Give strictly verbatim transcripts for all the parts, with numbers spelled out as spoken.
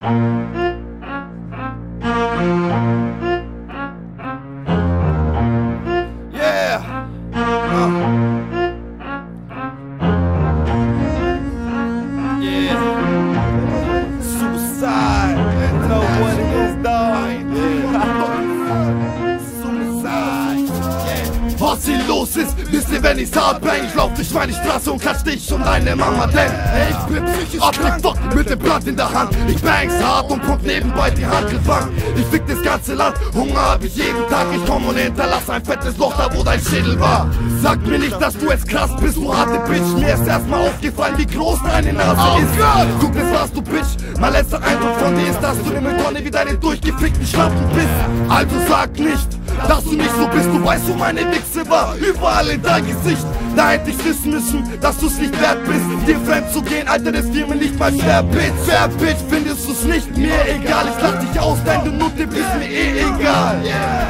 Was hier los ist, wisst ihr, wenn ich's hart bang. Ich lauf durch meine Straße und klatsch dich und deine Mama, denn ey, ich bin psychisch abgefuckt mit dem Blatt in der Hand. Ich bang's hart und pump nebenbei die Handelbank. Ich fick das ganze Land, Hunger hab ich jeden Tag. Ich komm und hinterlass ein fettes Loch da, wo dein Schädel war. Sag mir nicht, dass du jetzt krass bist, du harte Bitch. Mir ist erstmal aufgefallen, wie groß deine Nase oh ist. God. Guck, das warst du, Bitch. Mein letzter Eindruck von dir ist, dass du in der Mülltonne wie deine durchgefickten Schlampen bist. Also sag nicht, dass du nicht so bist, du weißt, wo meine Wichse war, überall in dein Gesicht. Da hätte ich's wissen müssen, dass du's nicht wert bist, dir fremd zu gehen, Alter, das fiel mir nicht mal schwer, Bitch. Fair, Bitch, findest du's nicht mir egal, ich lach dich aus, deine Nutte bist mir eh egal. Yeah.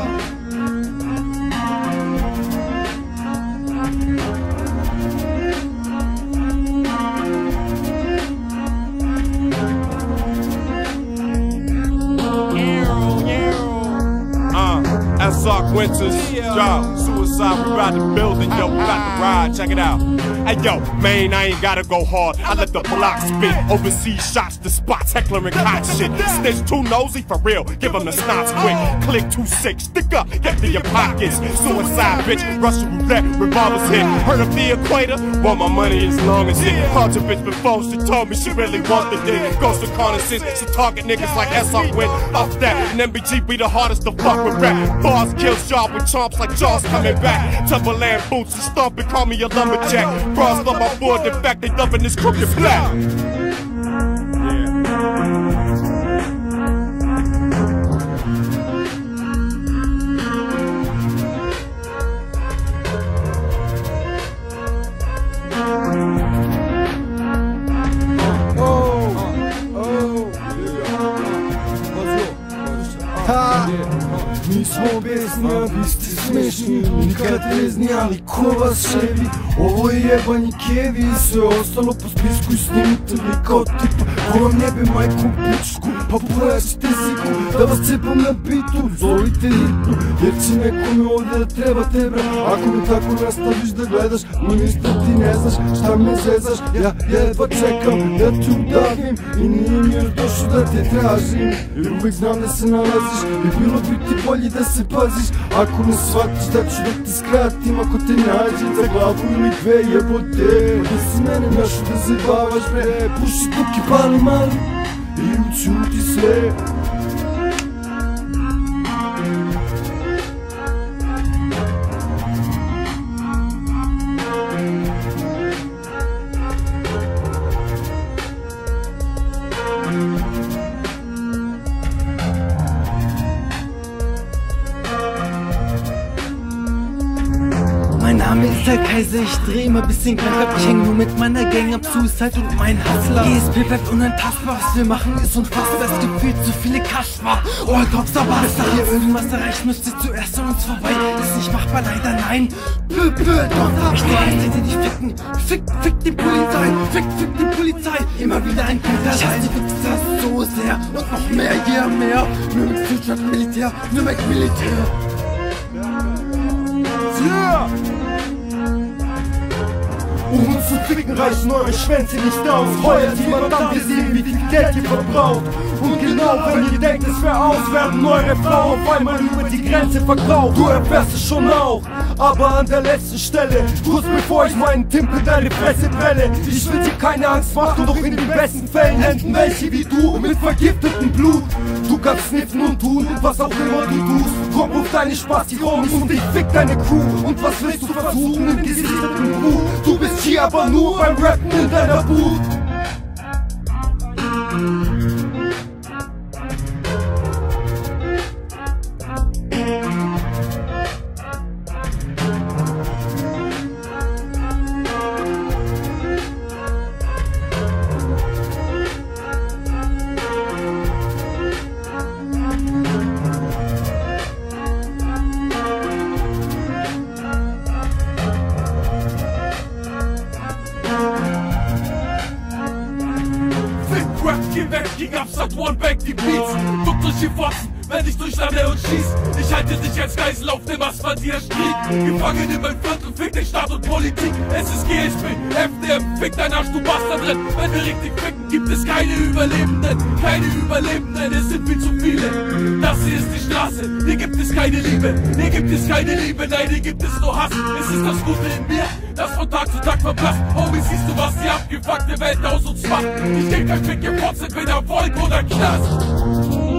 S R Winters, yo, Suicide, we ride the building, yo, we got the ride, check it out. Hey yo, man, I ain't gotta go hard, I let the block spit. Overseas shots, the spots, heckler and hot shit. Snitch too nosy, for real, give them the snots quick. Click two six, stick up, get to your pockets. Suicide, bitch, Russian roulette, revolvers hit. Heard of the equator? Want my money as long as it. Called your bitch before, she told me she really wanted it. Goes to corner since she target niggas like S R Win. Off that, and M B G be the hardest to fuck with rap. Bars kill sharp with chomps like Jaws coming back. Timberland boots and stomping, call me a lumberjack. Bras love my board, in fact they loving this crooked flat. Mi smo besni, a vi ste smešni. Nikad ne znali ko vas ševi. Ovo je jebanje kevi, sve ostalo po spisku i snimitelji kao tipa. Ko vam jebe majku pičku, pa pojačite ziku, da vas cepam na bitu, zovite hitnu, jer će nekome ovdje da treba te bra. Ako me tako nastaviš da gledaš, ministar ti ne znaš šta me zezaš. Ja jedva čekam da te udavim i nije mi još došao da te tražim. Jer uvek znam da se nalaziš i bilo bi ti bolje da se paziš. Ako ne shvatiš da ću da ti skratim, ako te nađem za glavu ili dve jebote. Da si mene našao da zajebavaš bre, puši dok je pali mali i učuti sve. Mein Name ist der Kaiser, ich dreh immer bisschen krank ab. Ich häng nur mit meiner Gang ab, Suicide und mein Hustler. G S P bleibt unantastbar, was wir machen ist unfassbar. Es gibt viel zu viele Kaschbar, oh Gott, aber bis da hier irgendwas erreicht, müsst ihr zuerst an uns vorbei. Ist nicht machbar, leider nein. Pö, pö, don't ich denke, ich dich ficken. Fick, fick die Polizei, fick, fick die Polizei. Immer wieder ein Peter. Ich hasse die Wichser so sehr und noch mehr, yeah, mehr. Nur mit Future Militär, nur mit Militär. Yeah! Um uns zu ficken reichen eure Schwänze nicht aus. Heuert jemand an, wir sehen, wie viel Geld ihr verbraucht. Und genau, wenn ihr denkt, es wär aus, werden eure Frauen auf einmal über die Grenze verkauft. Du erfährst es schon auch, aber an der letzten Stelle, kurz bevor ich meinen Timpel deine Fresse prelle. Ich will dir keine Angst machen, doch in den besten Fällen enden welche wie du mit vergiftetem Blut. Du kannst sniffen und tun, was auch immer du tust. Komm auf deine Spasti-Homies und ich fick deine Crew. Und was willst du versuchen im gesichteten Buch? Du bist hier aber nur beim Rappen in deiner Booth. gesagt, geh weg, King Abstract, One Back, die Beats. Guckt durch die Fotzen, wenn ich durchlande und schieß. Ich halte dich als Geisel auf dem Asphaltierstrich. Gefangen in mein Viertel, fick den Staat und Politik. S S G, ich bin F D M, fick dein Arsch, du Bastard drin. Wenn wir richtig ficken, gibt es keine Überlebenden. Keine Überlebenden, es sind viel zu viele. Das hier ist die Straße, hier gibt es keine Liebe. Hier gibt es keine Liebe, nein, hier gibt es nur Hass. Es ist das Gute in mir, das von Tag zu Tag verblasst. Homie, siehst du, was die abgefuckte Welt aus uns macht? Ich geb kein Fick, ihr Fotz, entweder Volk oder Knast.